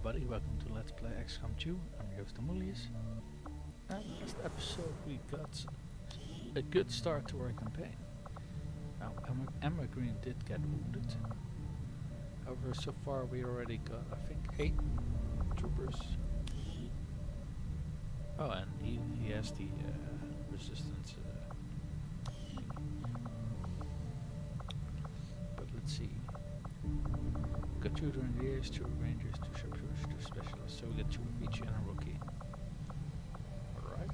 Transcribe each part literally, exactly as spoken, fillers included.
everybody, welcome to Let's Play X COM two. I'm your host Amulius. And last episode we got a good start to our campaign. Now Emma, Emma Green did get wounded. However, so far we already got, I think, eight troopers. Oh, and he, he has the uh, resistance. Uh, but let's see. Got two grenadiers, two rangers, two sharpshooters, two specialists, so we get two of each and a rookie. Alright.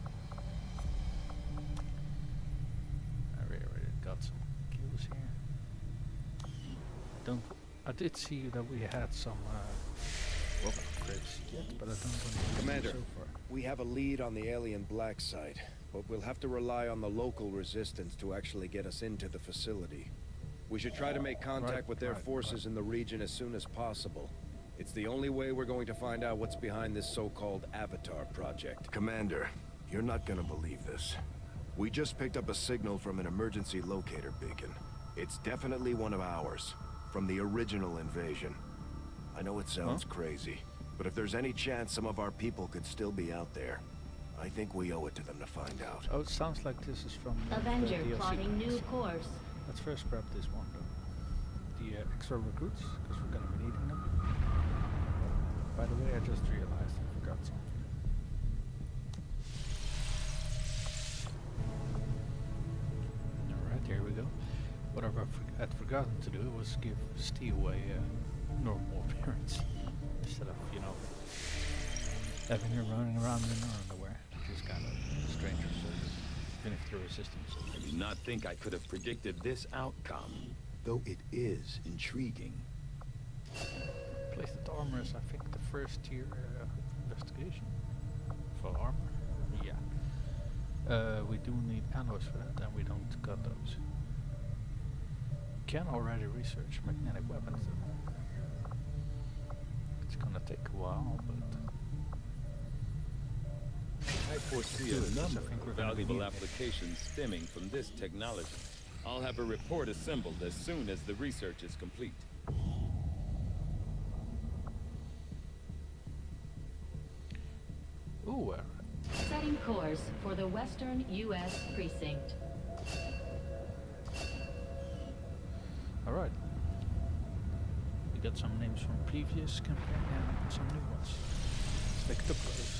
I already got some kills here. Don't. I did see that we had some uh, weapon upgrades yet, but I don't want to Commander, so far. We have a lead on the alien black site, but we'll have to rely on the local resistance to actually get us into the facility. We should try to make contact right, with their right, forces right. in the region as soon as possible. It's the only way we're going to find out what's behind this so-called Avatar project. Commander, you're not gonna believe this. We just picked up a signal from an emergency locator beacon. It's definitely one of ours, from the original invasion. I know it sounds huh? crazy, but if there's any chance some of our people could still be out there, I think we owe it to them to find out. Oh, it sounds like this is from Avenger the plotting new course. Let's first grab this one though. The uh, extra recruits, because we're gonna be needing them. By the way, I just realized I forgot something. Alright, here we go. What I had forgotten to do was give Steve a uh, normal appearance. Instead of, you know, having her running around in her underwear. Which is kind of strange or so. Even if they're resistance. I do not think I could have predicted this outcome, though it is intriguing. Placed armor is, I think, the first tier uh, investigation. For armor? Yeah. Uh, we do need alloys for that, and we don't got those. Can already research magnetic weapons though. It's gonna take a while, but I foresee a number of valuable applications stemming from this technology. I'll have a report assembled as soon as the research is complete. ooh, uh, Setting course for the Western U S precinct. all right. We got some names from previous campaign and some new ones. Let's take the close.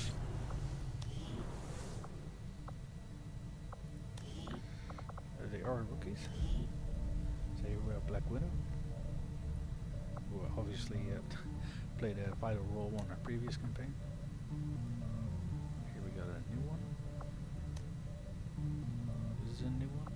They are rookies. So here we have Black Widow, who obviously uh, played a vital role in our previous campaign. Here we got a new one. This is a new one.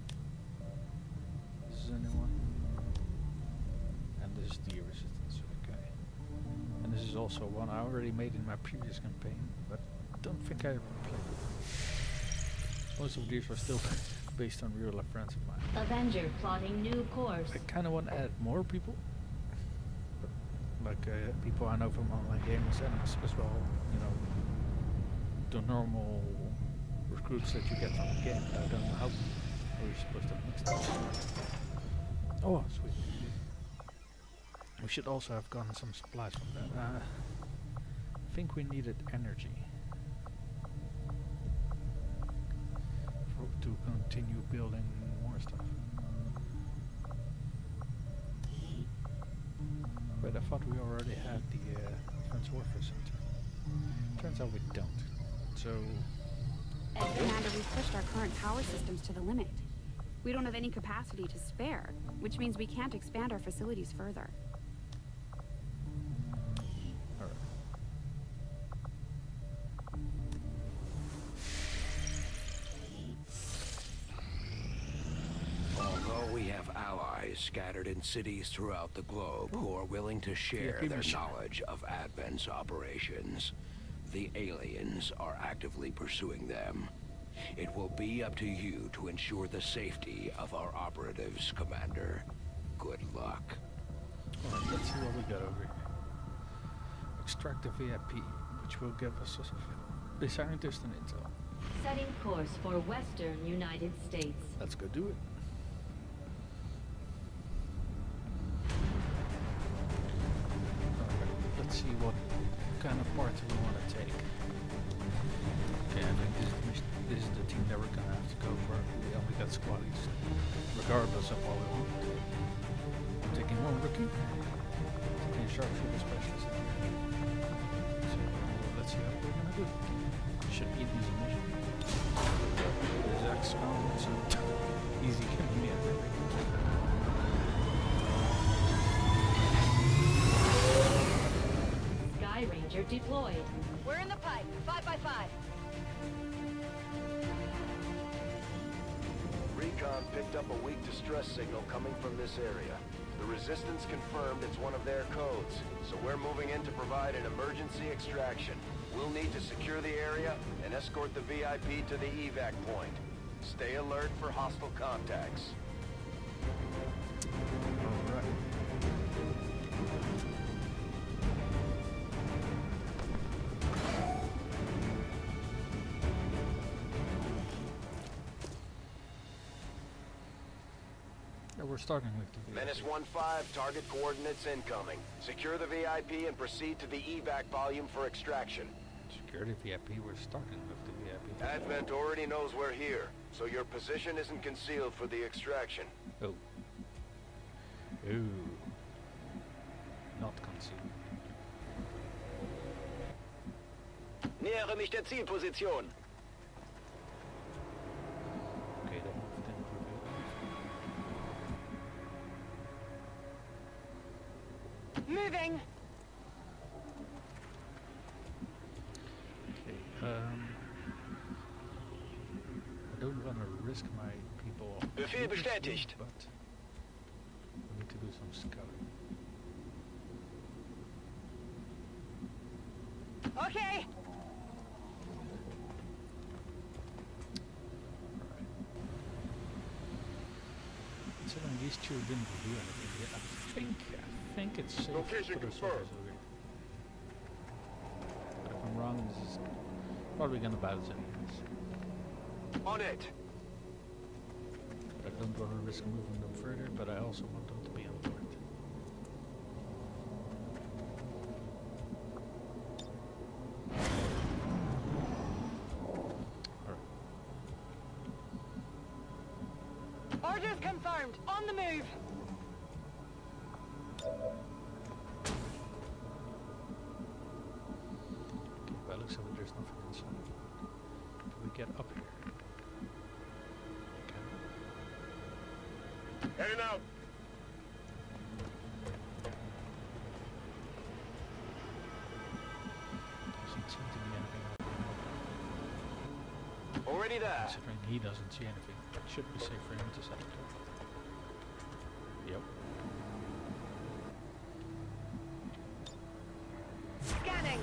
This is a new one. And this is the resistance. Okay. And this is also one I already made in my previous campaign, but I don't think I ever played it. Most of these are still based on real life friends of mine. Avenger plotting new course. I kind of want to add more people, but like uh, people I know from online gamers and as, as well, you know, the normal recruits that you get from the game. I don't know how we're supposed to mix them. Oh, sweet. We should also have gotten some supplies from that. Uh, I think we needed energy to continue building more stuff. But I thought we already had the uh, Defense Warfare Center. Turns out we don't. So... And Commander, we've pushed our current power systems to the limit. We don't have any capacity to spare, which means we can't expand our facilities further. Scattered in cities throughout the globe who are willing to share yeah, their knowledge of Advent's operations. The aliens are actively pursuing them. It will be up to you to ensure the safety of our operatives, Commander. Good luck. Alright, let's see what we got over here. Extract the V I P, which will give us the scientist and intel. Setting course for Western United States. Let's go do it. Let's see what kind of part do we want to take? Okay, I think this is, the mission, this is the team that we're gonna have to go for. We only got squaddies, regardless of what we want. I'm taking one rookie, taking a sharpshooter specialist. So let's see how we're gonna do. Should be an easy mission. There's X COM, so easy killing me, I think. Sky Ranger deployed. We're in the pipe. Five by five. Recon picked up a weak distress signal coming from this area. The Resistance confirmed it's one of their codes, so we're moving in to provide an emergency extraction. We'll need to secure the area and escort the V I P to the evac point. Stay alert for hostile contacts. Alright. We're starting with the V I P. Menace one five, target coordinates incoming. Secure the V I P and proceed to the evac volume for extraction. Security V I P, we're starting with the V I P. Advent already knows we're here, so your position isn't concealed for the extraction. Oh. Ooh. Not concealed. Nähere mich der Zielposition. Okay, that moved in Moving. Okay, um... I don't want to risk my people... Befehl bestätigt. But... we need to do some scouting. Okay. Considering these two didn't do anything yet, I think, I think it's safe Location to put confirmed. ourselves over here. But if I'm wrong, this is probably gonna bounce anyways. On it! I don't want to risk moving them further, but I also want them to be on board. Orders confirmed. On the move. Okay, well, looks like there's nothing inside. Do we get up here? Okay. Heading out. Doesn't seem to be anything up Already there. considering he doesn't see anything. It should be safe for him to set it up. Yep. Scanning.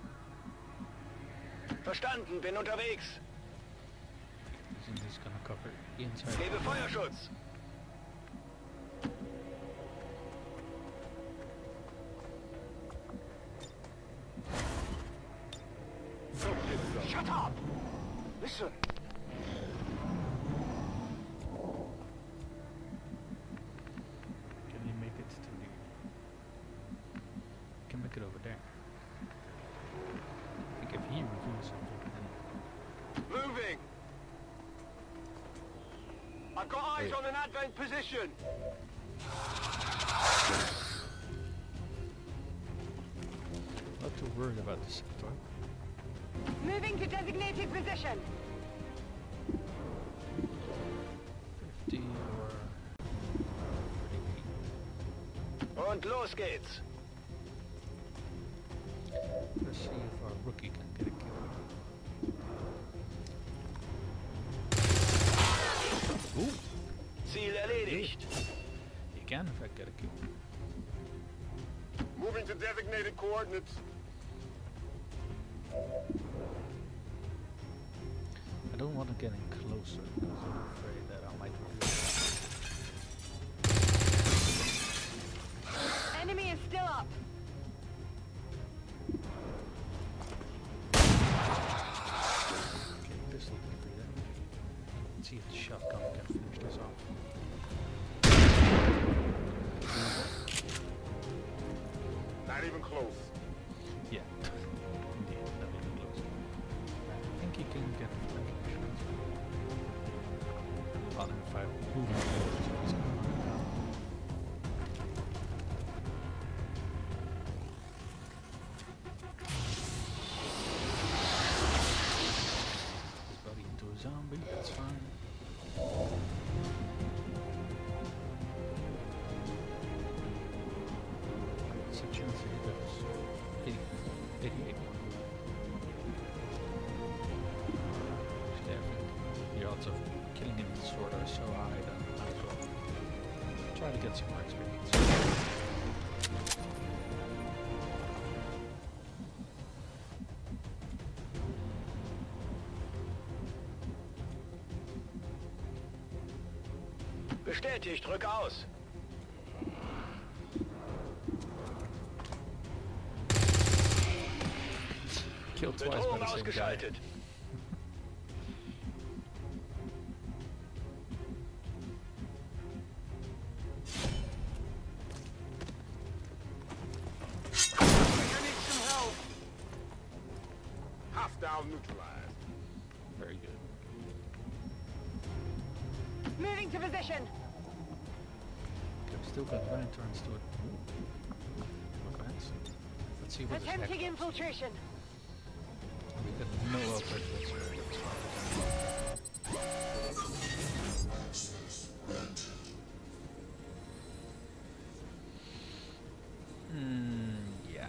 Verstanden, bin unterwegs. Isn't this gonna cover the inside? Gebe Feuerschutz. Shut up! Listen! Can you make it to the... Can make it over there. I think if he reveals something, then... Moving! I've got eyes on an Advent position! Not too worried about the sector. Moving to designated position. fifty or... thirty-eight. Und los geht's. Let's see if our rookie can get a kill. Ooh! Ziel erledigt. He can in fact get a kill. Moving to designated coordinates. I don't want to get in closer because I'm afraid that I might reveal. Enemy is still up. Okay, pistol can do that. Let's see if the shotgun can finish this off. Not even close. Yeah. try to get some more experience. Bestätigt, drück aus. Killed twice by Bedrohung the same guy. ausgeschaltet. I need some help. Hostile neutralized. Very good. Moving to position. Okay, we still got lanterns to it. Ooh. Okay, so let's see what this heck Attempting does. infiltration. We got no operative experience. Hmm, yeah.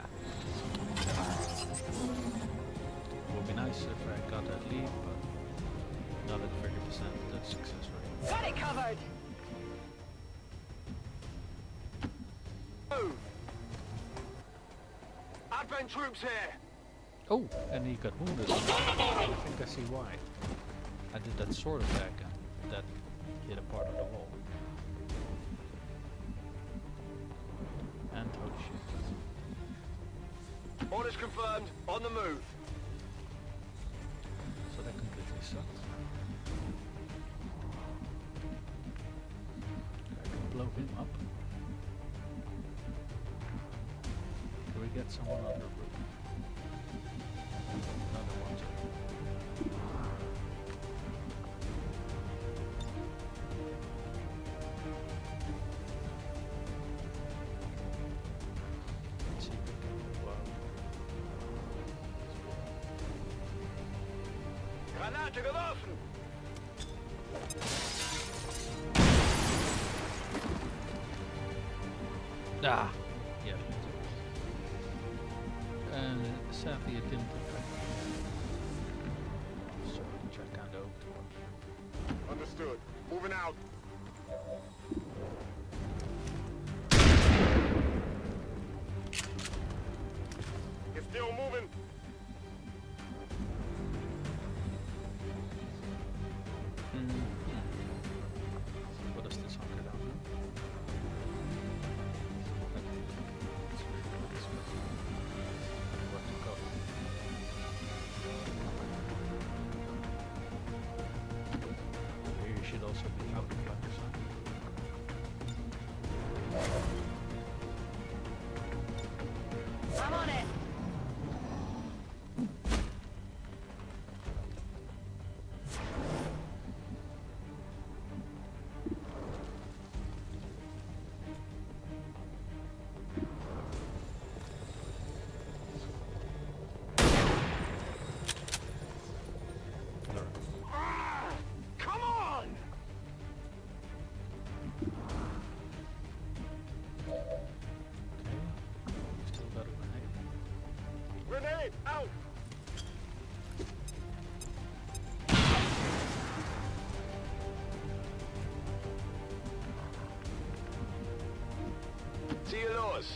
Would be nice if I got that lead, but not at thirty percent the success rate. Got it covered. Move. Advent troops here. Oh, and he got wounded. I think I see why. I did that sword attack and that hit a part of the wall. And holy shit. Orders confirmed. On the move. So that completely sucked. I can blow him up. Can we get someone on the roof? Another one too. Let's see if we can move out. Granate geworfen. Ah! Yeah. And sadly it didn't affect me. So we can check down the oak door. Understood. Moving out. It's still moving. Mm. What does this hunker down do? What to go? Here you should also be out of flank or something. I'm on it. Ah, come on! Okay. Still got a grenade. Grenade out. Ziel los.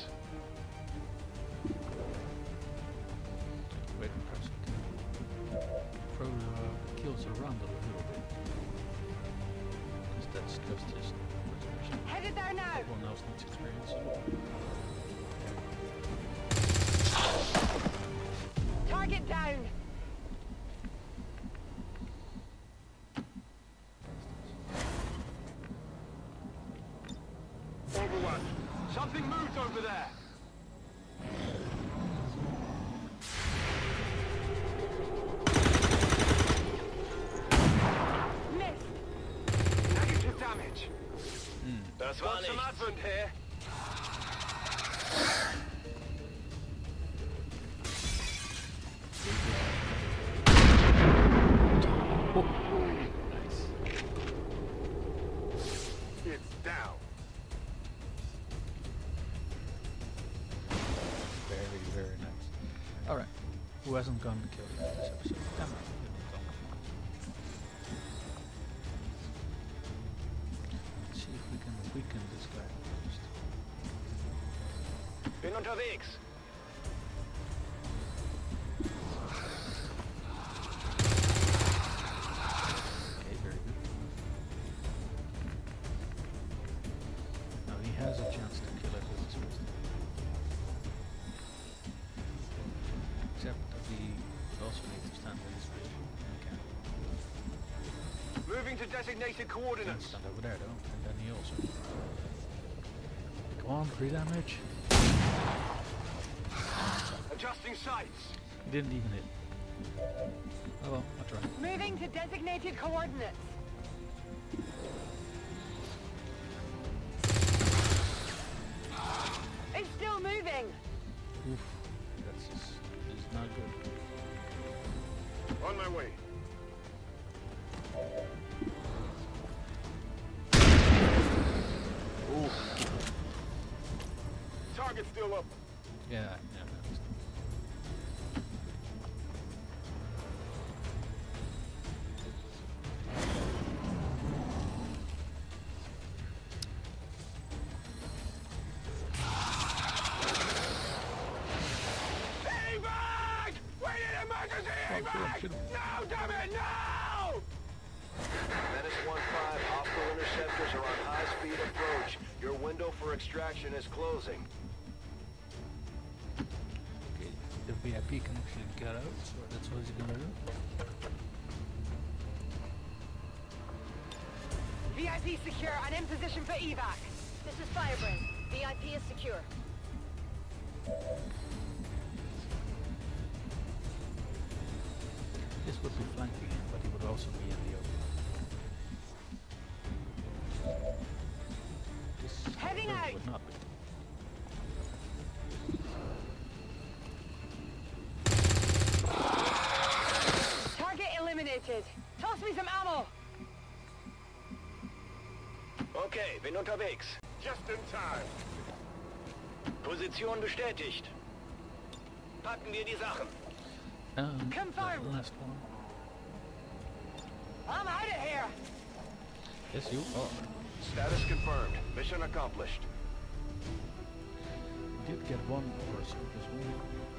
Wait, perhaps we can throw uh, kills around a little bit. Because that's just his reservation. Headed there now. Everyone else needs experience. Target down. Overwatch. Something moved over there. Missed. Negative damage. Das war Got some nichts. Advent here. Nice. It's down. Very, very nice. Alright. Who hasn't gone to kill yet this episode? Damn it. Didn't go. Let's see if we can weaken this guy first. Bin unterwegs. Okay, very good. Now he has a chance to kill it with his pistol. Except that he also needs to stand with his pistol. Okay. Moving to designated Can't coordinates. stand over there though, and then he also. Come on, three damage. Adjusting sights. He didn't even hit. Oh well, I'll try. Moving to designated coordinates. It's still moving. Oof, that's just, it's not good. On my way. Oof. Target still up. Yeah, yeah. Evac! We need emergency evac! No, damn it, no! Menace one five, hostile interceptors are on high-speed approach. Your window for extraction is closing. Okay, the V I P can actually get out, so that's what he's gonna do. V I P secure and in position for evac. This is Firebrand. V I P is secure. This would be flanking him, but he would also be in the open. This Heading room out. would not be. Target eliminated. Toss me some ammo. Okay, bin unterwegs. Just in time. Position bestätigt. Packen wir die Sachen. Um, Confirmed. the last one. I'm out of here. Yes, you are. Status confirmed. Mission accomplished. We did get one person this one.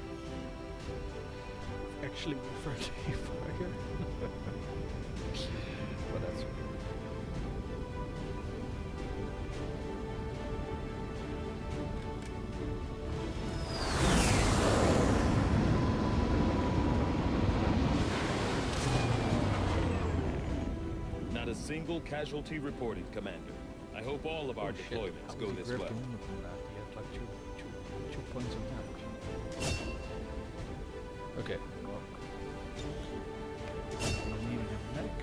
Actually referred to you fire. But that's okay. Not a single casualty reported, Commander. I hope all of our Oh, shit. deployments How go was he this gripped well. on from that? He had like two, two, two points of damage. Okay, well. We need a medic.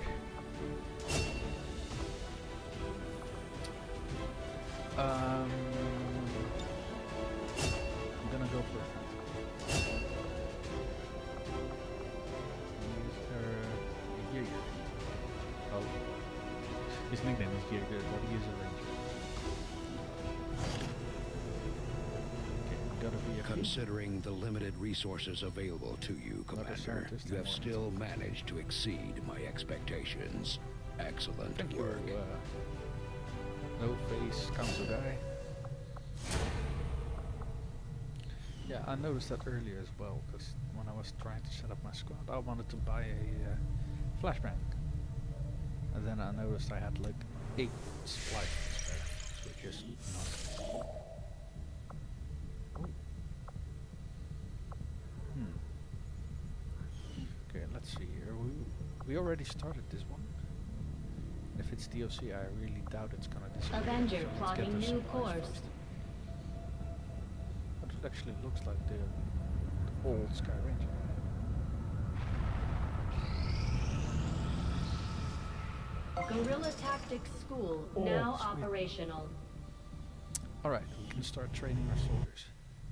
Um, I'm gonna go for a Use her Jaeger. Oh, his nickname is Jaeger, but he is a ranger. Okay, gotta be a Considering the limited resources available to you, Not a Commander, scientist you have anymore. still managed to exceed my expectations. Excellent Thank you, work. uh, no face council guy. Yeah, I noticed that earlier as well, because when I was trying to set up my squad, I wanted to buy a uh, flashbang. And then I noticed I had like eight supplies to spare, which is not. Oh. Hmm. Okay, let's see here. We, we already started this one. If it's D O C, I really doubt it's gonna disappear. Avenger so let's get plotting the new supplies course. first. But it actually looks like the, the old Sky Ranger. Guerrilla Tactics School Oh, now sweet. operational. Alright, we can start training our soldiers.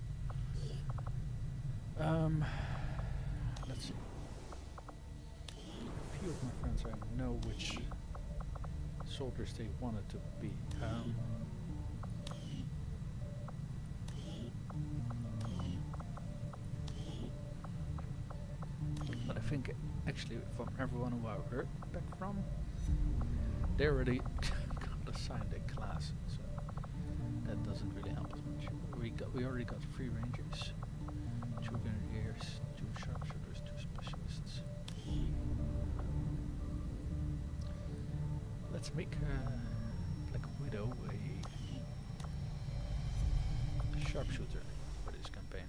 Um, let's see. A few of my friends I know which soldiers they wanted to be. Um, but I think actually from everyone who I've heard back from, they already got assigned a class. So we already got three rangers, two grenadiers, two sharpshooters, two specialists. Let's make uh, like a widow a sharpshooter for this campaign.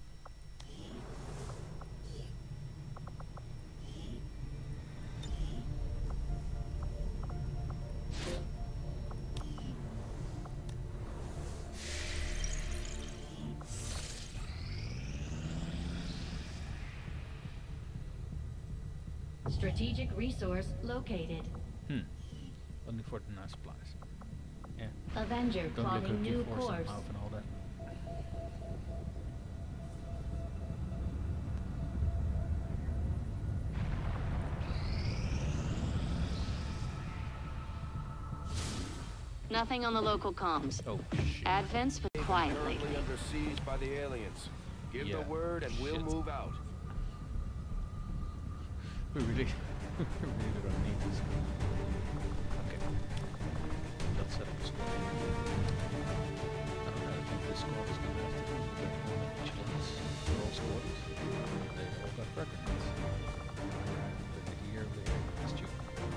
Strategic resource located. Hmm. Only for the nice supplies. Yeah. Avenger Don't plotting look new for some course. mouth and all that. Nothing on the local comms. Oh shit. Advents, but quietly. Currently under siege by the aliens. Give Yeah. the word and we'll Shit. move out. We really, we really don't need this. Okay. Let's set up a squad. I don't know if this squad is going to have to do with each other's. They're all squads. They all got fragments. Look at here, over here. That's two.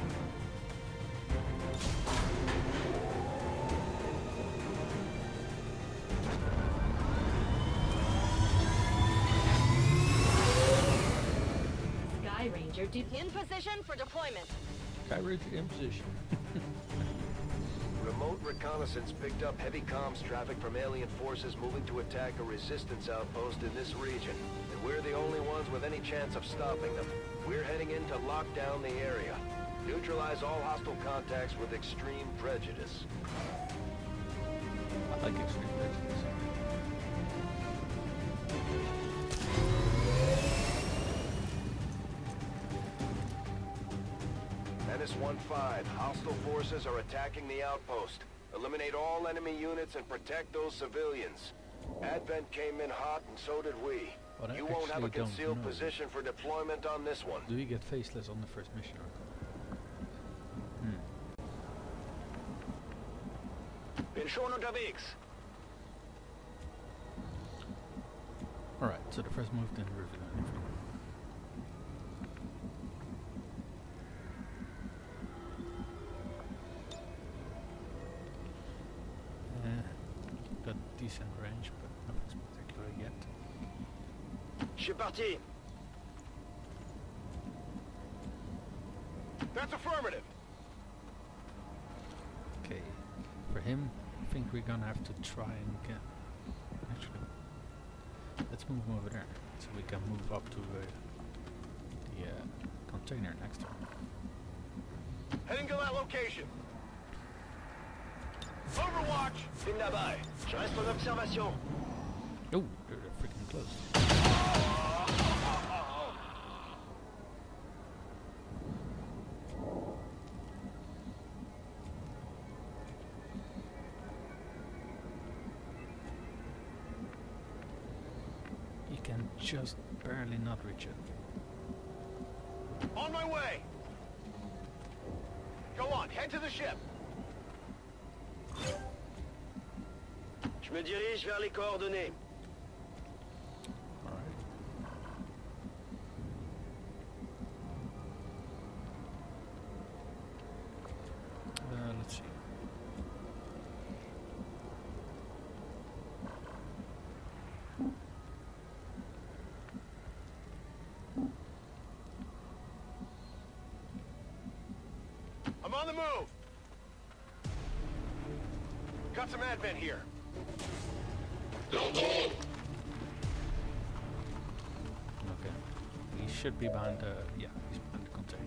Sky Ranger de- In position for deployment. Sky Ranger in position. Remote reconnaissance picked up heavy comms traffic from alien forces moving to attack a resistance outpost in this region. And we're the only ones with any chance of stopping them. We're heading in to lock down the area. Neutralize all hostile contacts with extreme prejudice. I like extreme prejudice. Menace one five, hostile forces are attacking the outpost. Eliminate all enemy units and protect those civilians. Advent came in hot and so did we. But I You won't have a actually don't concealed know. position for deployment on this one. Do we get faceless on the first mission or not? Hmm. Bin schon unterwegs. Alright, so the first move didn't reveal anything. Uh, got decent range, but nothing spectacular yet. Je suis parti. That's affirmative. Okay, for him, I think we're gonna have to try and get. Actually, let's move him over there so we can move up to uh, the uh, container next to him. Heading to that location. Overwatch! Bin dabei. Je reste en observation. Oh, they're freaking close. You can just barely not reach it. On my way! Go on, head to the ship. Je me dirige vers les coordonnées. Alright. Uh, let's see. I'm on the move. Got some advent here. Okay. He should be behind the... yeah, he's behind the container.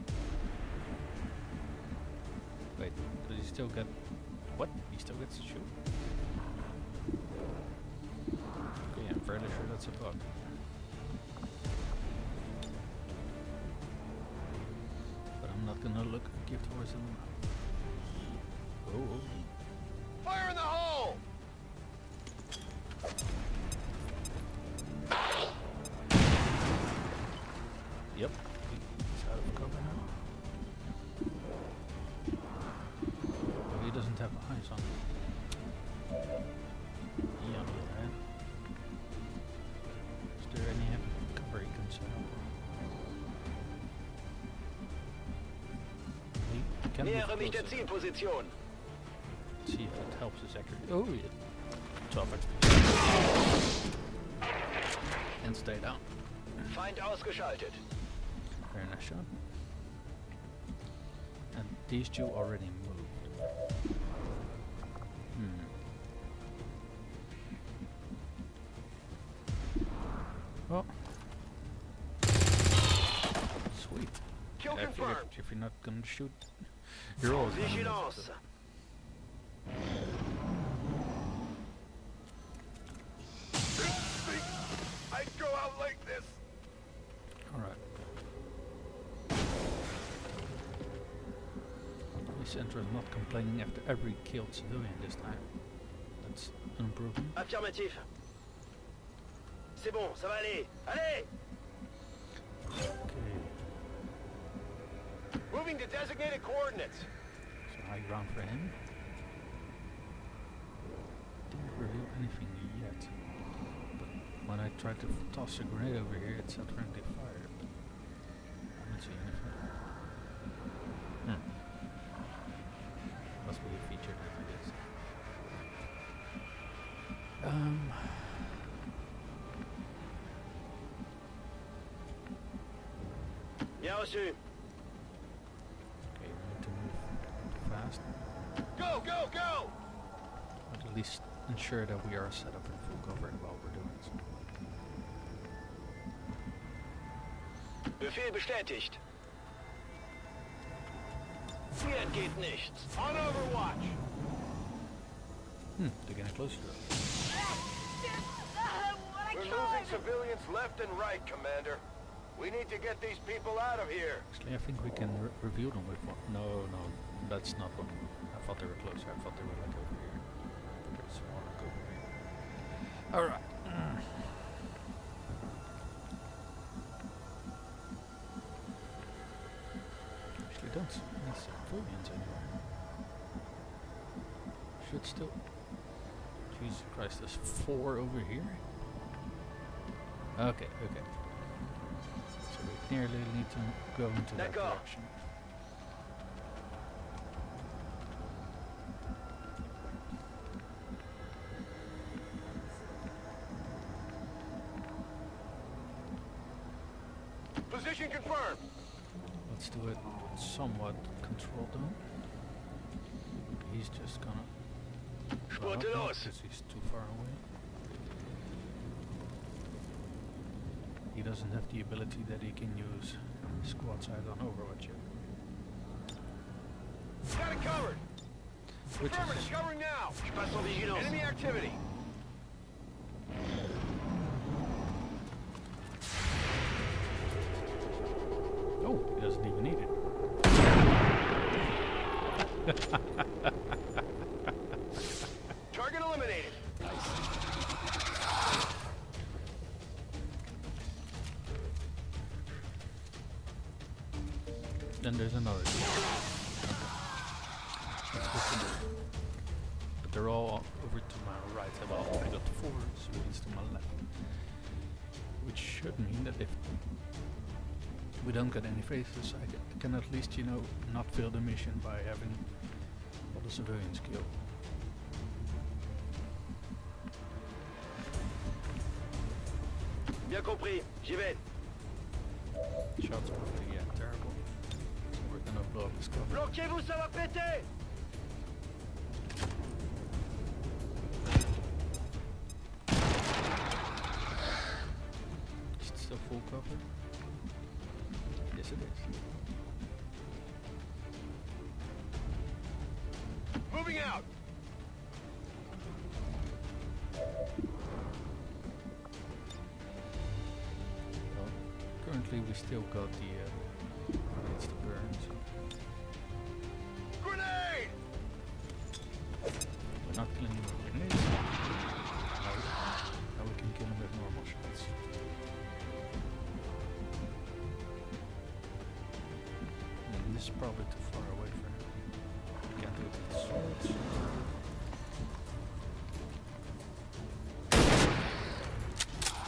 Wait, does he still get... what? He still gets to shoot? Okay, I'm fairly sure that's a bug. But I'm not gonna look give towards him. Oh, oh. Fire in the hole! Yep. He's out of cover now. But he doesn't have eyes on him. on the other hand. Is there any cover you can set up? We can move Nähere mich der closer. Zielposition. See if it helps us accurate. Oh yeah. twelve X P. And stay down. Feind ausgeschaltet. Very nice shot. And these two already moved. Hmm. Oh. Sweet. Kill I figured confirmed. if you're not gonna shoot, you're always gonna miss Vigilance. it. I'd go out like this. Alright. This Central is not complaining after every killed civilian this time. That's an improvement. Affirmatif. C'est bon, ça va aller. Allez! Okay. Moving to designated coordinates. So high ground for him. Didn't reveal anything yet. But when I tried to f toss a grenade over here, it said friendly fire. But I don't see anything. Hmm. Must be a feature that it is. Um. Bien reçu. Okay, we need to move fast. Go, go, go! But at least ensure that we are set up in full cover while we're doing so. Befehl bestätigt. Hier entgeht nichts. On Overwatch. Hmm, they're getting closer to us. We're losing civilians left and right, Commander. We need to get these people out of here. Actually, I think we can re reveal them with one. No, no, that's not one. I thought they were closer. I thought they were like over here. Pretty small, like over here. Alright. Mm. Actually, don't see any civilians anywhere. Should still. Jesus Christ, there's four over here? Okay, okay. So we clearly need to go into that D'accord. direction. Position confirmed. Let's do it somewhat controlled though. He's just gonna. Well, Spurte no, los. because he's too far away. He doesn't have the ability that he can use squad side on Overwatch yet. Got it covered. Which Affirmative, is covering now. Je passe en vigilance. Enemy activity. oh, he doesn't even need it. Target eliminated. Then there's another dude. That's good to know. But they're all over to my right. Well, I got four civilians to my left. Which should mean that if we don't get any faces, I ca- can at least, you know, not fail the mission by having all the civilians killed. Bien compris. J'y vais. Shots are really, yeah, terrible. So we're gonna blow up this cover. Bloquez-vous, ça va péter. Is it still full cover? Yes, it is. Moving out. Well, currently we still got the uh, grenades to burn, so Grenade. we're not killing them with grenades. Now, now we can kill them with normal shots. And this is probably too far away for him. We can't do it with swords.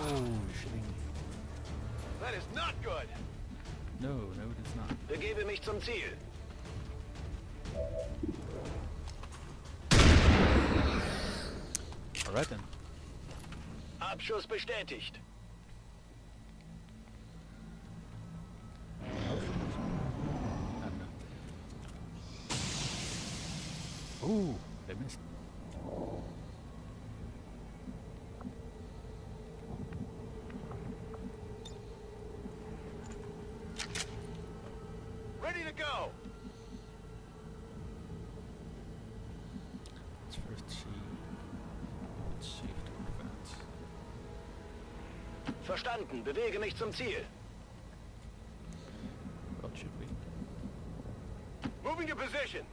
shitting. That is not good. No, no, it is not. Begebe mich zum Ziel. Alright then. Abschuss bestätigt. Ooh, they missed. Ready to go. Let's first see. Let's see if to advance. Verstanden. Bewege mich zum Ziel. What should we? Moving to position.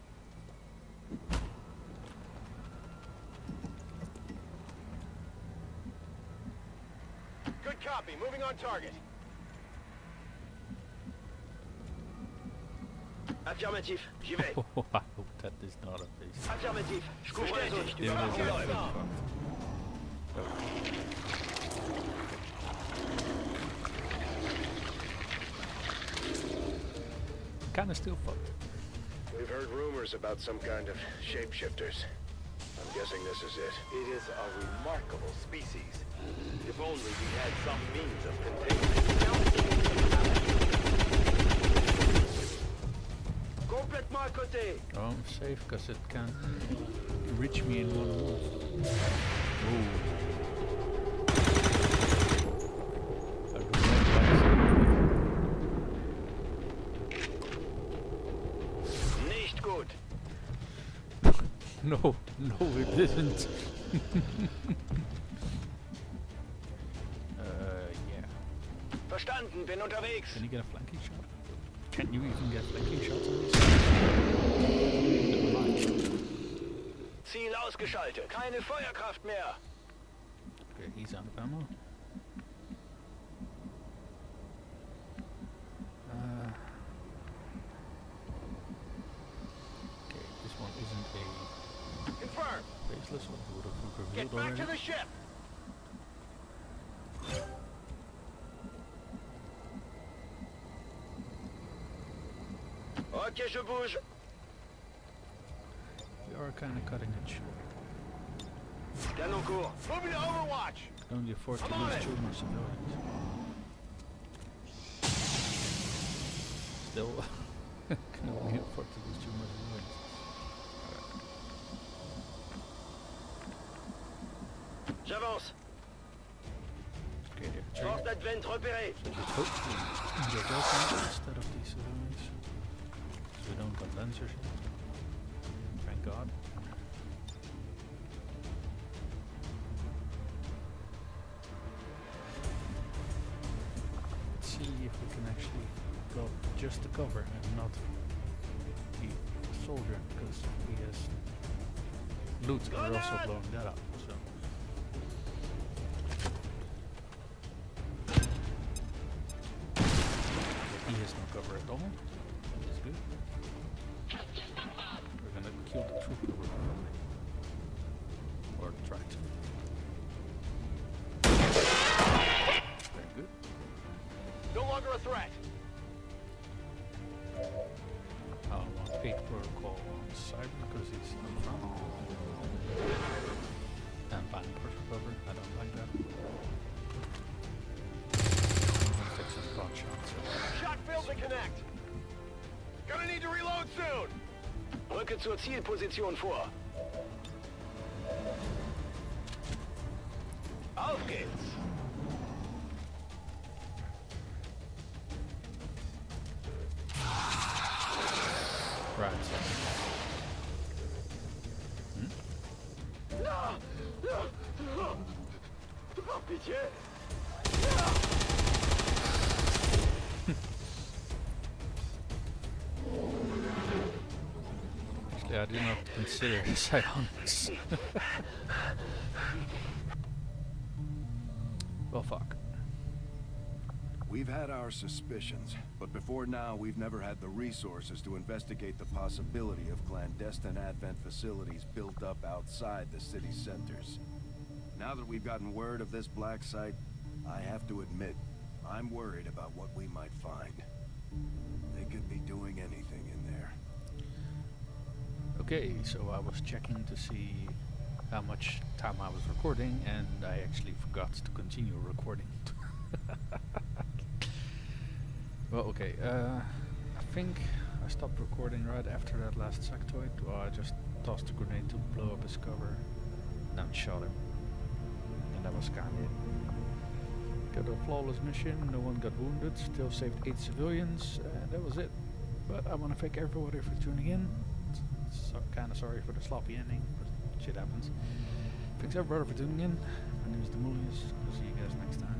Good copy. Moving on target. Affirmatif. J'y vais. Oh, I hope that is not a face. Affirmativ. Bestätigt. Yeah, Überwachung that's läuft. fucked. Kinda still fucked. We've heard rumors about some kind of shapeshifters. I'm guessing this is it. It is a remarkable species. If only we had some means of containment. Complètement à côté. Oh, I'm safe because it can't reach me in one move. Ooh. I do not like Nicht gut. No, no, it didn't. uh, yeah. Verstanden, bin unterwegs. Can you get a flanking shot? Can you even get flanking shots on this? Ziel ausgeschaltet. Keine Feuerkraft mehr. Okay, he's out of ammo. Uh, okay, this one isn't a Confirmed. faceless one. Would have revealed Get back already. to the ship. Ok, je bouge. We are kind of cutting it short. Scan en cours. Moving to Overwatch. Can only afford to I'm on lose it. two more civilians. Still, can only afford to lose two more civilians. J'avance. Okay, they're Force training. d'advent repérée. So just hopefully get weapons instead of these civilians. So we don't condense your shit. Thank God. Let's see if we can actually go just the cover and not the soldier, because he has loot and we're also blowing that up. So. He has no cover at all. That's good. We're gonna kill the trooper we're following. Or try to. Very good. No longer a threat. I'll want eight protocol on Cyber because he's in front. And buying partial cover. I don't like that. I'm gonna take some pot shots. Shot failed to connect. Gonna need to reload soon. Rücke zur Zielposition vor. Auf geht's. Right. Hmm? No! No! Oh, pitié! Actually, I did not consider psionics. Well, fuck. We've had our suspicions, but before now we've never had the resources to investigate the possibility of clandestine Advent facilities built up outside the city centers. Now that we've gotten word of this black site, I have to admit, I'm worried about what we might find. They could be doing anything in there. Okay, so I was checking to see how much time I was recording, and I actually forgot to continue recording. Well, okay, uh, I think I stopped recording right after that last sectoid. Well, I just tossed a grenade to blow up his cover, then shot him. And that was kinda it. Got a flawless mission, no one got wounded, still saved eight civilians, and that was it. But I want to thank everybody for tuning in. So, kinda sorry for the sloppy ending, but shit happens. Thanks everybody for tuning in. My name is Demulius. I'll see you guys next time.